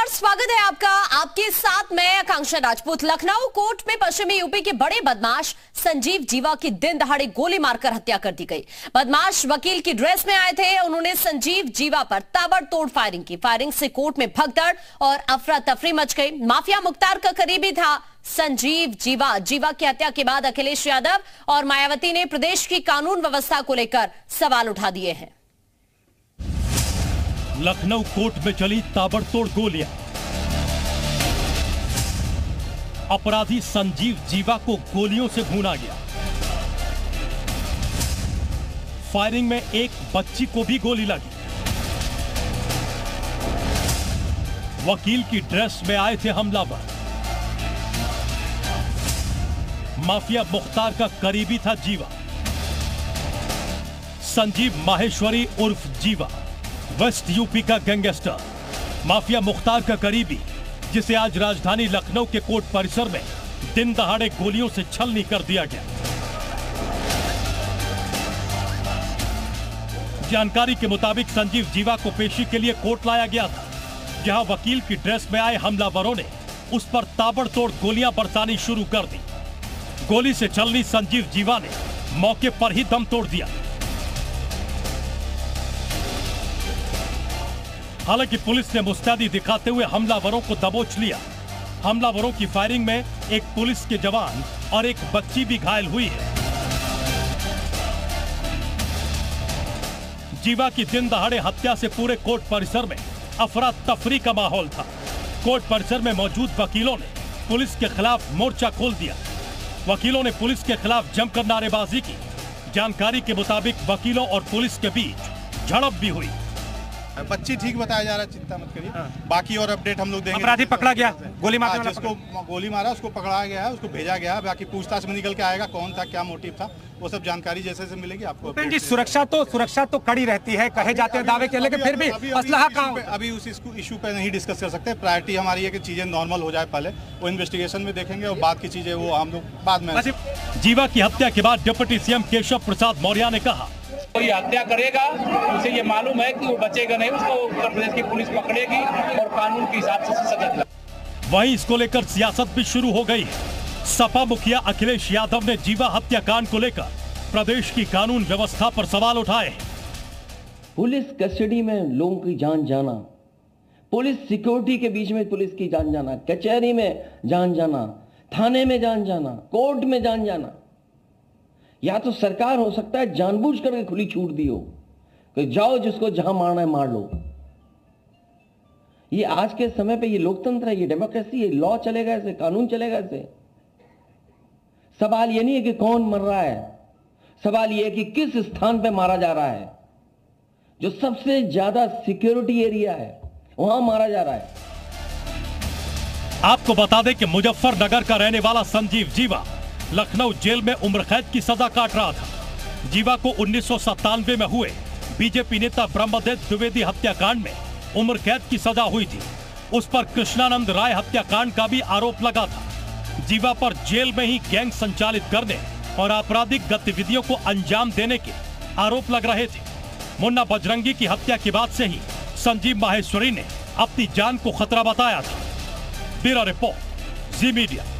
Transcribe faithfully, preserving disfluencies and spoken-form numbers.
स्वागत है आपका। आपके साथ मैं आकांक्षा राजपूत। लखनऊ कोर्ट में पश्चिमी यूपी के बड़े बदमाश संजीव जीवा की दिन दहाड़े गोली मारकर हत्या कर दी गई। बदमाश वकील की ड्रेस में आए थे। उन्होंने संजीव जीवा पर ताबड़तोड़ फायरिंग की। फायरिंग से कोर्ट में भगदड़ और अफरा तफरी मच गई। माफिया मुख्तार का करीबी था संजीव जीवा। जीवा की हत्या के बाद अखिलेश यादव और मायावती ने प्रदेश की कानून व्यवस्था को लेकर सवाल उठा दिए हैं। लखनऊ कोर्ट में चली ताबड़तोड़ गोलियां। अपराधी संजीव जीवा को गोलियों से भूना गया। फायरिंग में एक बच्ची को भी गोली लगी। वकील की ड्रेस में आए थे हमलावर। माफिया मुख्तार का करीबी था जीवा। संजीव माहेश्वरी उर्फ जीवा वेस्ट यूपी का गैंगस्टर, माफिया मुख्तार का करीबी, जिसे आज राजधानी लखनऊ के कोर्ट परिसर में दिन दहाड़े गोलियों से छलनी कर दिया गया। जानकारी के मुताबिक संजीव जीवा को पेशी के लिए कोर्ट लाया गया था, जहां वकील की ड्रेस में आए हमलावरों ने उस पर ताबड़तोड़ गोलियां बरसानी शुरू कर दी। गोली से छलनी संजीव जीवा ने मौके पर ही दम तोड़ दिया। हालांकि पुलिस ने मुस्तैदी दिखाते हुए हमलावरों को दबोच लिया। हमलावरों की फायरिंग में एक पुलिस के जवान और एक बच्ची भी घायल हुई है। जीवा की दिन दहाड़े हत्या से पूरे कोर्ट परिसर में अफरा तफरी का माहौल था। कोर्ट परिसर में मौजूद वकीलों ने पुलिस के खिलाफ मोर्चा खोल दिया। वकीलों ने पुलिस के खिलाफ जमकर नारेबाजी की। जानकारी के मुताबिक वकीलों और पुलिस के बीच झड़प भी हुई। बच्ची ठीक बताया जा रहा है, चिंता मत करिए। हाँ। बाकी और अपडेट हम लोग देंगे। अपराधी पकड़ा गया, गोली मारा, जिसको गोली मारा उसको पकड़ा गया है, उसको भेजा गया है। बाकी पूछताछ में निकल के आएगा कौन था, क्या मोटिव था, वो सब जानकारी जैसे से मिलेगी आपको। जी, सुरक्षा तो सुरक्षा तो कड़ी रहती है, कहे जाते हैं दावे के, लेकिन फिर भी असलहा कहां? अभी उस इशू पे नहीं डिस्कस कर सकते। प्रायोरिटी हमारी है कि चीजें नॉर्मल हो जाए, पहले वो इन्वेस्टिगेशन में देखेंगे और बाद की चीजें वो हम लोग बाद में। जीवा की हत्या के बाद डिप्टी सीएम केशव प्रसाद मौर्य ने कहा, कोई हत्या करेगा उसे ये मालूम है कि वो बचेगा नहीं, उसको उत्तर प्रदेश की पुलिस पकड़ेगी और कानून के हिसाब से सजा दिलाएगी। वहीं इसको लेकर सियासत भी शुरू हो गई है। सपा मुखिया अखिलेश यादव ने जीवा हत्याकांड को लेकर प्रदेश की कानून व्यवस्था पर सवाल उठाए। पुलिस कस्टडी में लोगों की जान जाना, पुलिस सिक्योरिटी के बीच में पुलिस की जान जाना, कचहरी में जान जाना, थाने में जान जाना, कोर्ट में जान जाना, या तो सरकार हो सकता है जानबूझ करके खुली छूट दी हो कि जाओ जिसको जहां मारना है मार लो। ये आज के समय पे ये लोकतंत्र है, ये डेमोक्रेसी है, लॉ चलेगा ऐसे, कानून चलेगा ऐसे। सवाल ये नहीं है कि कौन मर रहा है, सवाल ये है कि किस स्थान पे मारा जा रहा है। जो सबसे ज्यादा सिक्योरिटी एरिया है वहां मारा जा रहा है। आपको बता दें कि मुजफ्फरनगर का रहने वाला संजीव जीवा लखनऊ जेल में उम्र कैद की सजा काट रहा था। जीवा को उन्नीस सौ सत्तानवे में हुए बीजेपी नेता ब्रह्मदत्त द्विवेदी हत्याकांड में उम्र कैद की सजा हुई थी। उस पर कृष्णानंद राय हत्याकांड का भी आरोप लगा था। जीवा पर जेल में ही गैंग संचालित करने और आपराधिक गतिविधियों को अंजाम देने के आरोप लग रहे थे। मुन्ना बजरंगी की हत्या के बाद से ही संजीव माहेश्वरी ने अपनी जान को खतरा बताया था। Bureau report, Zee media.